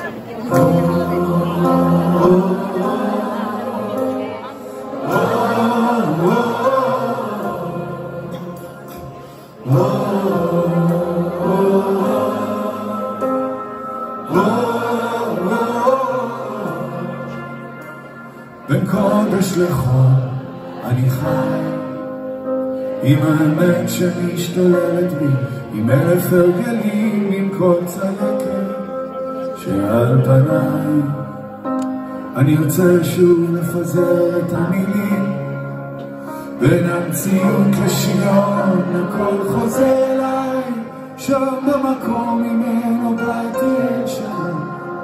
בין קודש לחול אני חי, עם האמת שמשתוללת בי, עם אלף הרגלים, עם כל צלקת שעל פניי. אני רוצה שוב לפזר את המילים, בין המציאות לשוויון הכל חוזר אליי, שם במקום ממנו באתי את שם.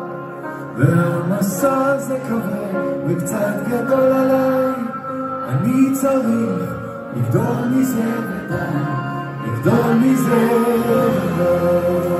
והמסע הזה כבד וקצת גדול עליי, אני צריך לגדול מזה ודי, לגדול מזה ודי.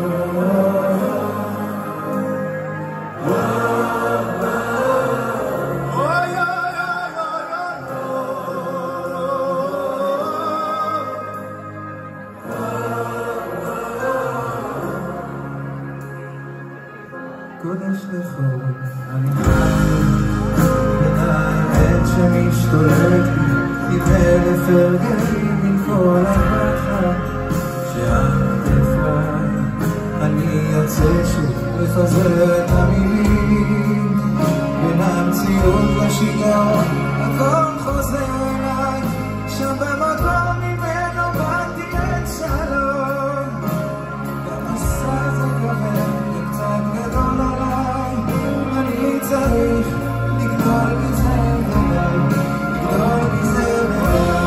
קודש לחול אני חי, בין האמת שמשתוללת בי, עם אלף הרגלים, עם כל הברכה שהעטפה. אני יוצא שוב לפזר את המילים, בין המציאות לשגרה הכל חוזר אליי, שם במקום ממנו באתי את שלום. במסע זה כבד וקצת גדול עליי, אני צריך לגדול מזה ודי, לגדול מזה ודי.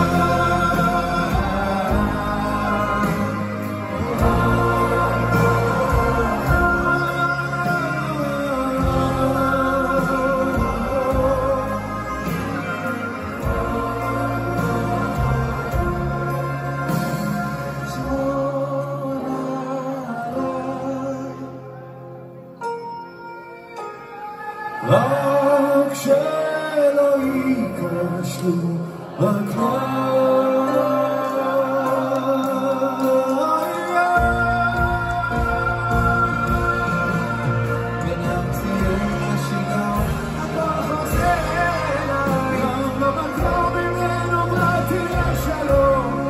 רק שלא ייכשלו הכלל, בין המציאות לשגרה הכל חוזר אליי, גם במקום ממנו באתי לשלום.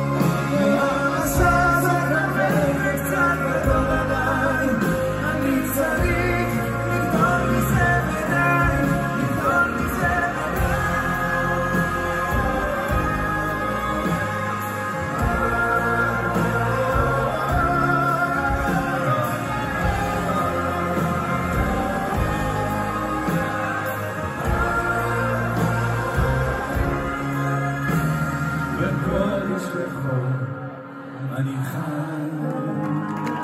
והמסע הזה כבד וקצת גדול עליי, אני צריך לגדול מזה ודי, לגדול מזה ודי. בין קודש לחול אני חי.